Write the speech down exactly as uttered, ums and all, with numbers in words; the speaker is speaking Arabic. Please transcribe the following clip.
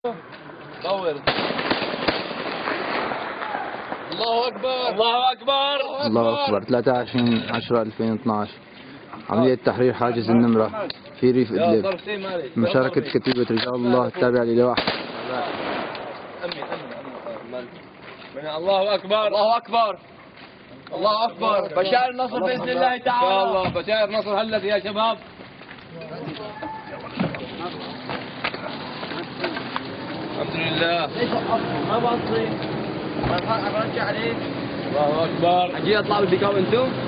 صور. الله اكبر الله اكبر الله اكبر. ثلاثة وعشرين عشرة ألفين واثناشر عملية تحرير حاجز النمرة في ريف إدلب. مشاركة كتيبة رجال الله التابعة للواء. الله اكبر الله اكبر الله اكبر. بشائر النصر باذن الله تعالى. ان شاء الله بشائر النصر هلت يا شباب. الحمد لله. ما بصي. برجع عليك. الله اكبر. حجي اطلع بالبيكاو انتم؟